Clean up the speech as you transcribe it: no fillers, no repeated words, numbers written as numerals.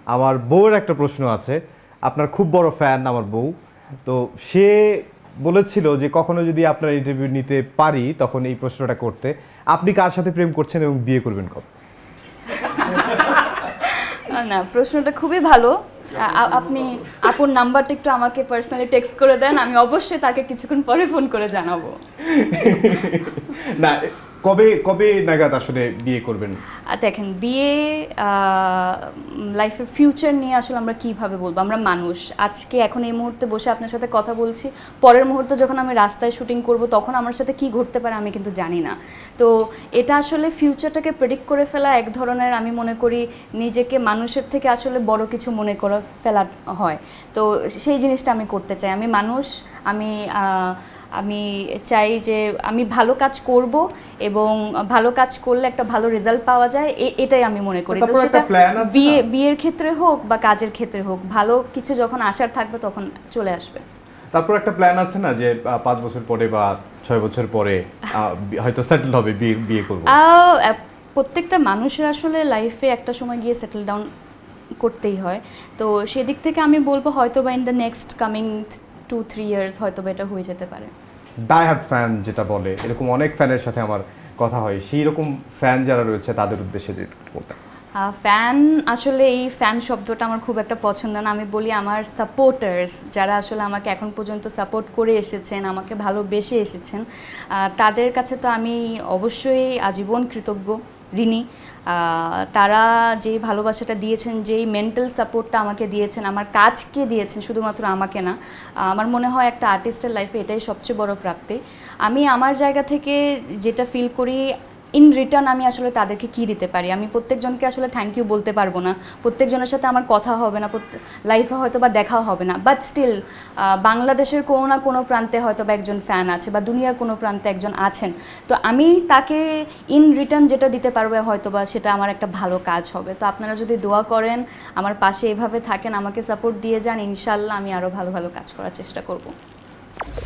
আমার বউয়ের একটা প্রশ্ন আছে। আপনার খুব বড় ফ্যান আমার বউ, তো সে বলেছিল যে কখনো যদি আপনার ইন্টারভিউ নিতে পারি তখন এই প্রশ্নটা করতে, আপনি কার সাথে প্রেম করছেন এবং বিয়ে করবেন কবে? না, প্রশ্নটা খুবই ভালো। আপনি আপুর নাম্বারটা একটু আমাকে পার্সোনালি টেক্সট করে দেন, আমি অবশ্যই তাকে কিছুক্ষণ পরে ফোন করে জানাবো। না, কবে কবে নাগাদ আসলে বিয়ে করবেন? দেখেন, বিয়ে লাইফের ফিউচার নিয়ে আসলে আমরা কিভাবে বলবো, আমরা মানুষ। আজকে এখন এই মুহূর্তে বসে আপনার সাথে কথা বলছি, পরের মুহূর্তে যখন আমি রাস্তায় শুটিং করব তখন আমার সাথে কি ঘটতে পারে আমি কিন্তু জানি না। তো এটা আসলে ফিউচারটাকে প্রেডিক্ট করে ফেলা এক ধরনের, আমি মনে করি নিজেকে মানুষের থেকে আসলে বড় কিছু মনে করে ফেলা হয়। তো সেই জিনিসটা আমি করতে চাই। আমি মানুষ, আমি চাই যে আমি ভালো কাজ করব এবং ভালো কাজ করলে একটা ভালো রেজাল্ট পাওয়া যায়, এটাই আমি মনে করি। তো সেটা বিয়ের ক্ষেত্রে হোক বা কাজের ক্ষেত্রে হোক, ভালো কিছু যখন আসার থাকবে তখন চলে আসবে। তারপর একটা প্ল্যান আছে না যে 5 বছর পরে বা 6 বছর পরে হয়তো সেটেল হবে, বিয়ে করব? প্রত্যেকটা মানুষের আসলে লাইফে একটা সময় গিয়ে সেটেল ডাউন করতেই হয়। তো সেদিক থেকে আমি বলবো হয়তো বা in the next coming 2-3 years হয়তো বা এটা হয়ে যেতে পারে। ডাইহার্ড ফ্যান যেটা বলে, এরকম অনেক ফ্যানের সাথে আমার কথা হয়, সেই রকম ফ্যান যারা রয়েছে তাদের উদ্দেশ্যে বলতে। ফ্যান, আসলে এই ফ্যান শব্দটা আমার খুব একটা পছন্দ না। আমি বলি আমার সাপোর্টার্স, যারা আসলে আমাকে এখন পর্যন্ত সাপোর্ট করে এসেছেন, আমাকে ভালোবেসে এসেছেন, তাদের কাছে তো আমি অবশ্যই আজীবন কৃতজ্ঞ, ঋণী। তারা যে ভালোবাসাটা দিয়েছেন, যেই মেন্টাল সাপোর্টটা আমাকে দিয়েছেন, আমার কাজকে দিয়েছেন, শুধুমাত্র আমাকে না। আমার মনে হয় একটা আর্টিস্টের লাইফে এটাই সবচেয়ে বড় প্রাপ্তি। আমি আমার জায়গা থেকে যেটা ফিল করি, ইন রিটার্ন আমি আসলে তাদেরকে কী দিতে পারি। আমি প্রত্যেকজনকে আসলে থ্যাংক ইউ বলতে পারবো না, প্রত্যেকজনের সাথে আমার কথা হবে না, লাইফে হয়তো বা দেখাও হবে না, বাট স্টিল বাংলাদেশের কোনো না কোনো প্রান্তে হয়তো বা একজন ফ্যান আছে বা দুনিয়ার কোনো প্রান্তে একজন আছেন। তো আমি তাকে ইন রিটার্ন যেটা দিতে পারবো হয়তো বা সেটা আমার একটা ভালো কাজ হবে। তো আপনারা যদি দোয়া করেন, আমার পাশে এভাবে থাকেন, আমাকে সাপোর্ট দিয়ে যান, ইনশাল্লাহ আমি আরও ভালো ভালো কাজ করার চেষ্টা করব।